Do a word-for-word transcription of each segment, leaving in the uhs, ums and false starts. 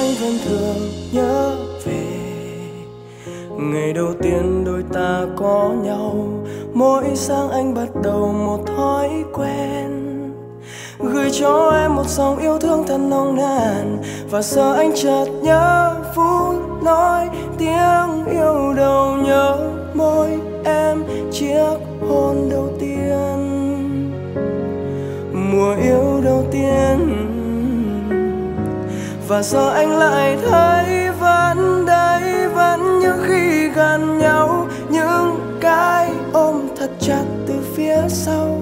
anh vẫn thường nhớ về ngày đầu tiên đôi ta có nhau. Mỗi sáng anh bắt đầu một thói quen, gửi cho em một dòng yêu thương thật nồng nàn. Và giờ anh chợt nhớ phút nói tiếng yêu đầu, nhớ môi em chiếc hôn đầu tiên, mùa yêu đầu tiên. Và giờ anh lại thấy vẫn đây, vẫn như khi gần nhau, những cái ôm thật chặt từ phía sau.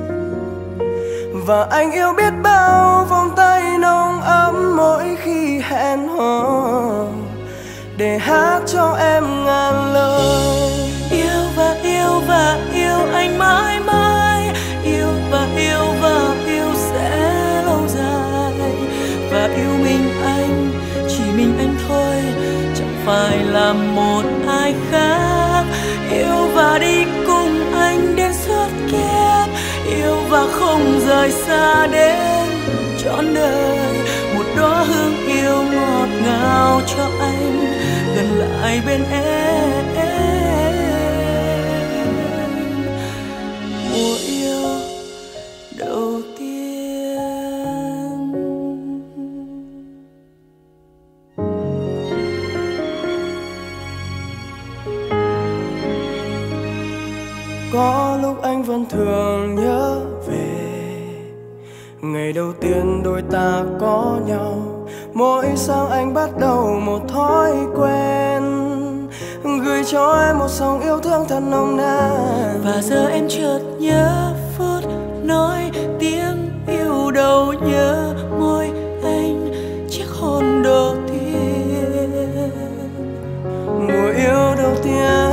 Và anh yêu biết bao vòng tay nồng ấm mỗi khi hẹn hò, để hát cho em ngàn lời. Yêu và yêu và yêu anh mãi mãi, yêu và yêu và yêu sẽ lâu dài. Và yêu mình anh, chỉ mình anh thôi, chẳng phải là một ai khác. Yêu và đi cùng anh đến suốt kiếp, yêu và không rời xa đến trọn đời. Một đóa hương yêu ngọt ngào cho anh gần lại bên em. Mùa yêu đầu tiên. Có lúc anh vẫn thường nhớ về ngày đầu tiên đôi ta có nhau. Mỗi sáng anh bắt đầu một thói quen, gửi cho em một dòng yêu thương thật nồng nàn. Và giờ em chợt nhớ phút nói tiếng yêu đầu, nhớ môi anh chiếc hôn đầu tiên, mùa yêu đầu tiên.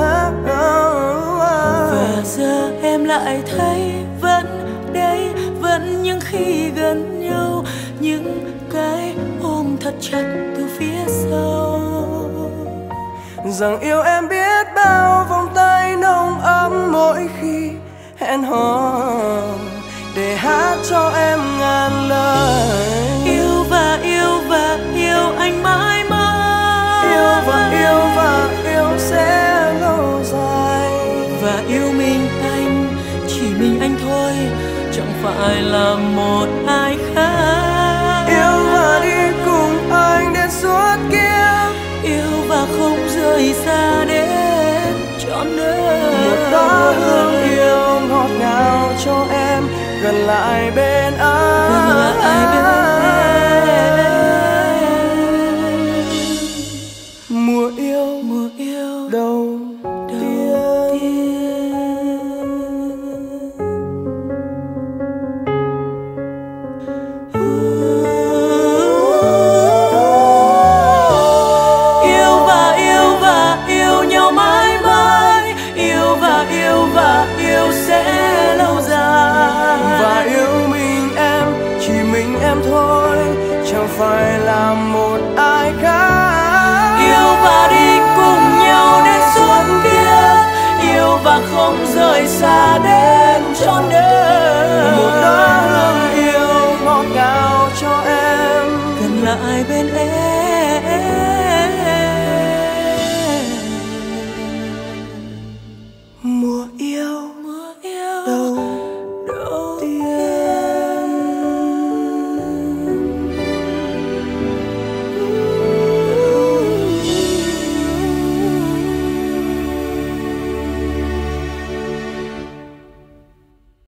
Và giờ em lại thấy vẫn đây, vẫn những khi gần nhau, những cái ôm thật chặt từ phía sau. Rằng yêu em biết bao vòng tay nồng ấm mỗi khi hẹn hò, để hát cho em ngàn lời. Yêu và yêu và yêu anh mãi mãi, yêu và yêu và yêu sẽ lâu dài. Và yêu mình anh, chỉ mình anh thôi, chẳng phải là một ai khác. Yêu và đi cùng anh đến suốt kiếp, yêu và không rời xa đến trọn đời. Một đóa hương yêu ngọt ngào cho em gần lại bên anh, gần lại bên anh. Mùa yêu, mùa yêu đầu tiên. Yêu và yêu và yêu nhau mãi mãi, yêu và yêu và yêu sẽ lâu dài. Và yêu mình em, chỉ mình em thôi, chẳng phải là một ai khác. Yêu và đi cùng nhau đến suốt kiếp, yêu và không rời xa đến trọn đời. Một đóa hương